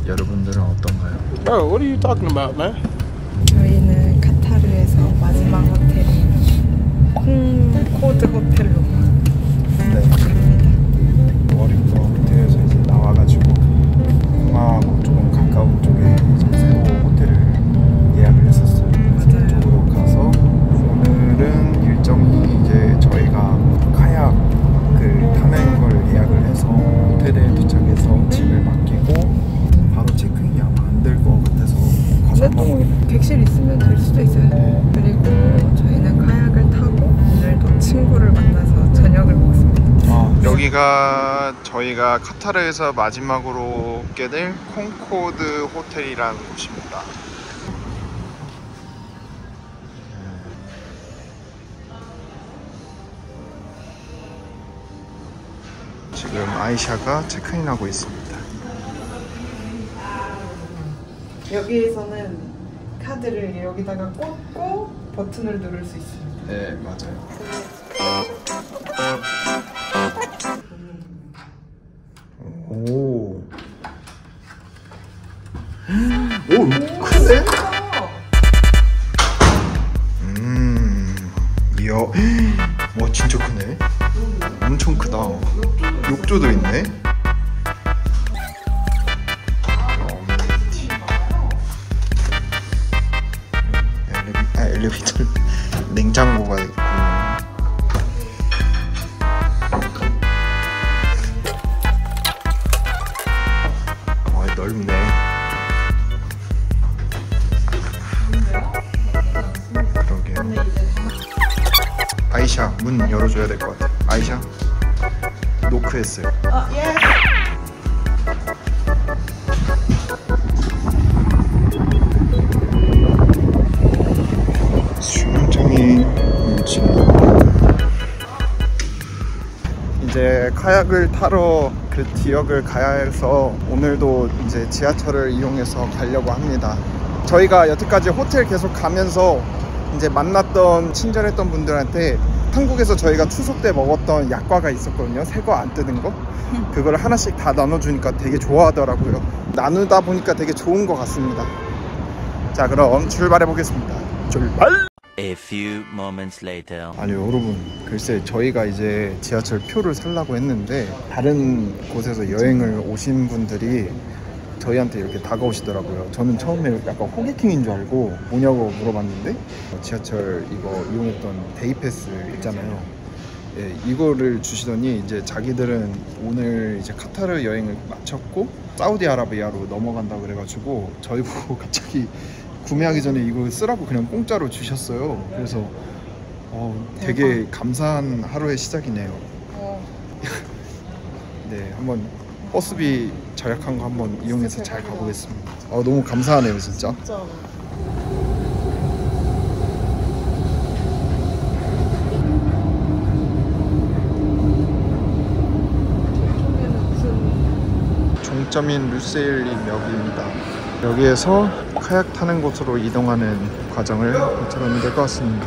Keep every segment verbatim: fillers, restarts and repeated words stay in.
여러분들은 어떤가요? Bro, what are you talking about, man? 저희는 카타르에서 마지막 호텔인 콩코드 호텔로 네. 갑니다. 워링턴 호텔에서 이제 나와가지고 공항하고 조금 가까운 쪽에 이제 새로 호텔을 예약을 했었어요. 그래서 이쪽으로 가서 오늘은 일정이 이제 저희가 카약을 타는 걸 예약을 해서 호텔에 도착해서 짐을 맡기고 바로 체크인이 아마 안 될 것 같아서 가서 근데 또 객실 있으면 될 수도 있어요. 네. 그리고 저희는 카약을 타고 오늘도 친구를 만나서 저녁을 먹습니다. 아, 여기가 저희가 카타르에서 마지막으로 오게 될 콩코드 호텔이라는 곳입니다. 지금 아이샤가 체크인하고 있습니다. 여기에서는 카드를 여기다가 꽂고 버튼을 누를 수 있습니다. 네, 맞아요. 오. 오, 크네? 음, 이야. 와, 진짜 크네. 엄청 크다. 욕조도 있네. 엘리베, 아, 엘리베이터. 냉장고가 있고. 와, 넓네. 그러게요. 아이샤, 문 열어줘야 될 것 같아. 아이샤, 노크했어요. 어, 예. 수영장이 있지. 이제 카약을 타러 그 지역을 가야 해서 오늘도 이제 지하철을 이용해서 가려고 합니다. 저희가 여태까지 호텔 계속 가면서 이제 만났던 친절했던 분들한테 한국에서 저희가 추석 때 먹었던 약과가 있었거든요. 새거 안 뜯은 거. 그걸 하나씩 다 나눠주니까 되게 좋아하더라고요. 나누다 보니까 되게 좋은 것 같습니다. 자, 그럼 출발해 보겠습니다. 출발! A few moments later. 아니 여러분, 글쎄 저희가 이제 지하철 표를 살라고 했는데 다른 곳에서 여행을 오신 분들이 저희한테 이렇게 다가오시더라고요. 저는 처음에 약간 호객행인 줄 알고 뭐냐고 물어봤는데 지하철 이거 이용했던 데이패스 있잖아요. 예, 이거를 주시더니 이제 자기들은 오늘 이제 카타르 여행을 마쳤고 사우디아라비아로 넘어간다 그래가지고 저희 보고 갑자기 구매하기 전에 이거 쓰라고 그냥 공짜로 주셨어요. 그래서 어, 되게 감사한 하루의 시작이네요. 어. 네, 한번 버스비 절약한 거 한번 이용해서 잘 가보겠습니다. 어, 너무 감사하네요, 진짜. 진짜. 종점인 루세일리 멱입니다. 여기에서 카약 타는 곳으로 이동하는 과정을 들어보면 될 것 같습니다.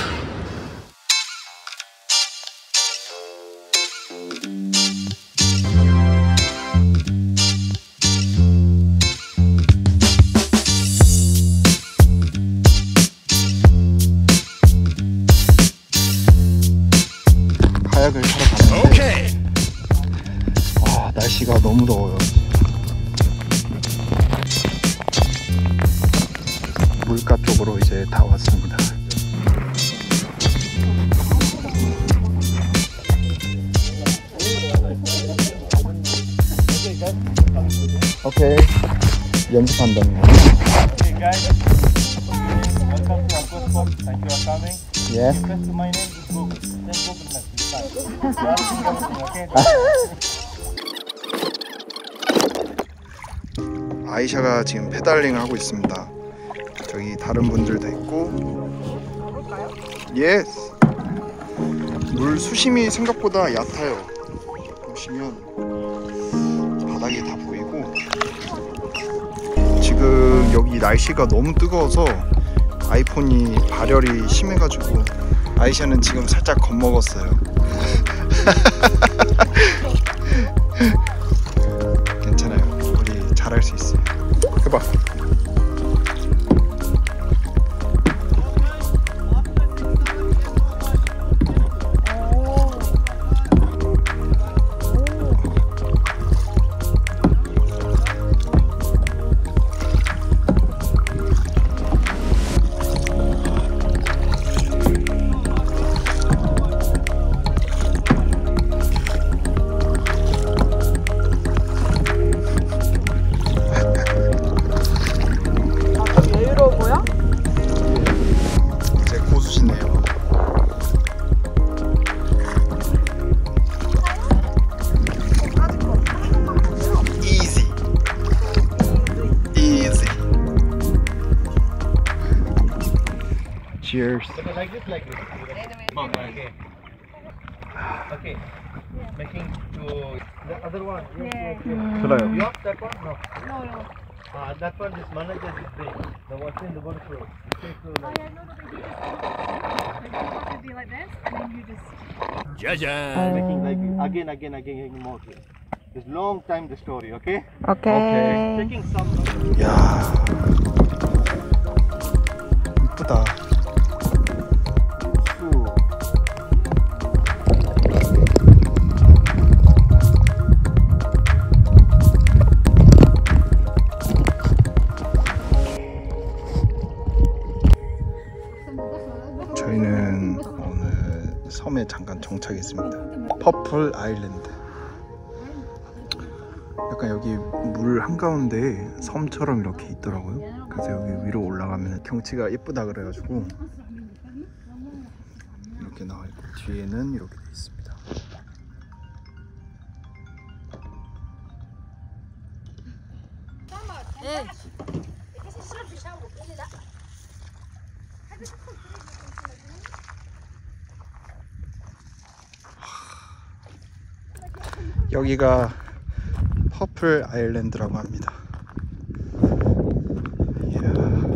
카약을 타러 갔는데 아, 날씨가 너무 더워요. 물가 쪽으로 이제 다 왔습니다. 오케이, 연습한다는 거. Okay, guys. Welcome to our spot. Thank you for coming. 예. Request to my name is Google. Then Google Maps. It's fine. Okay. 아이샤가 지금 페달링을 하고 있습니다. 저기 다른 분들도 있고. 예스. 물 수심이 생각보다 얕아요. 보시면 바닥이 다 보이고. 지금 여기 날씨가 너무 뜨거워서 아이폰이 발열이 심해가지고 아이샤는 지금 살짝 겁먹었어요. 괜찮아요. 우리 잘할 수 있어요. 해봐. 이제 고수시네요. Easy, easy. Cheers. Like this, like this. Okay. Okay. Making to the other one. Yes, yes, yes. 좋아요. You have that one? No. No, no. Uh, that one is manager is big. The what's in the one floor. You take to Oh, like, yeah, no, no, but you just like you want to be like this, and then you just. making like again, again, again, again more. It's long time the story. Okay. 오케이. Taking some. 야, 이쁘다. Ooh. 저희는 어느 섬에 잠깐 정착했습니다. 퍼플 아일랜드. 약간 여기 물 한가운데 섬처럼 이렇게 있더라고요. 그래서 여기 위로 올라가면 경치가 예쁘다 그래가지고 이렇게 나와 있고 뒤에는 이렇게 돼 있습니다. 여기가 퍼플 아일랜드라고 합니다. 이야.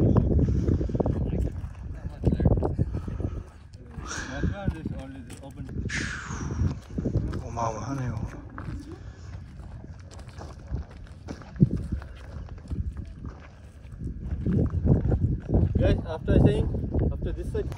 어마어마하네요. Guys, after saying, after this side.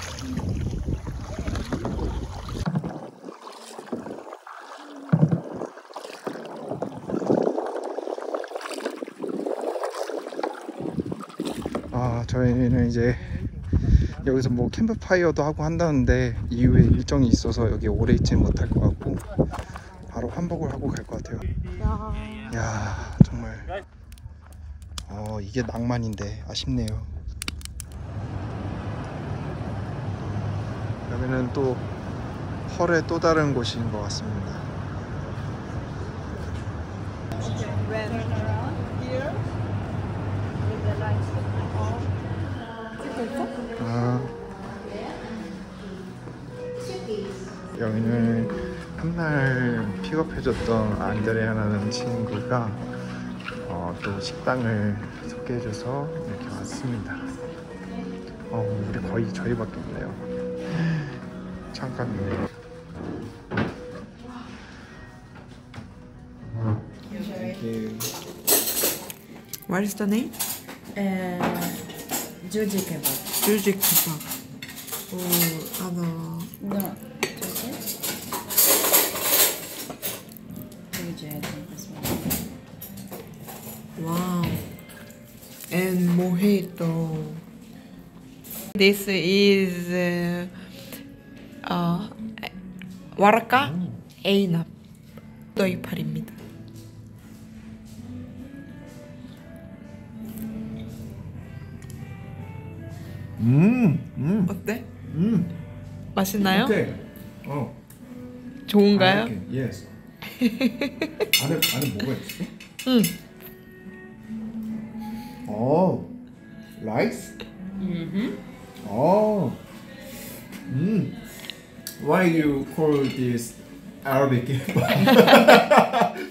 아, 저희는 이제 여기서 뭐 캠프파이어도 하고 한다는데 이후에 일정이 있어서 여기 오래 있지 못할 것 같고 바로 환복을 하고 갈 것 같아요. 야, 정말 어, 이게 낭만인데 아쉽네요. 여기는 또 펄의 또 다른 곳인 것 같습니다. 아, 여기는 한날 픽업해줬던 안드레아라는 친구가 어, 또 식당을 소개해줘서 이렇게 왔습니다. 어, 우리 거의 저희밖에 없네요. 잠깐만요. What is the name? Uh, Joji kebab. Juji kebab. 오, 아너. No, Joji. Joji, I think this one. Wow. And mojito. This is uh, uh, 와라카 에이납 너이팔입니다. 음, 음, 어때? 음. 맛있나요? 오케이. 어. 좋은가요? 예스. 안에 안에 뭐가 있어? 응. 어, 라이스? 어, 음. Why you call this Arabic kebab?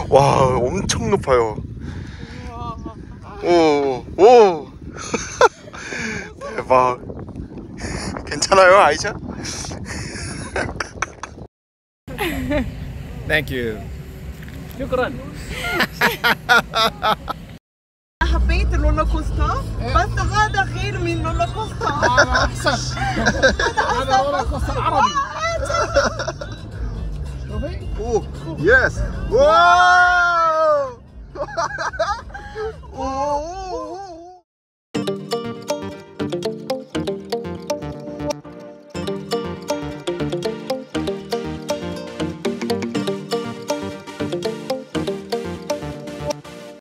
와, 엄청 높아요. 오, 오. 대박. 괜찮아요, 아이샤? Thank you. حبيت الرولر كوستر بس هذا غير من رولر كوستر هذا احسن هذا رولر كوستر عربي 오, 예스. 와! 오!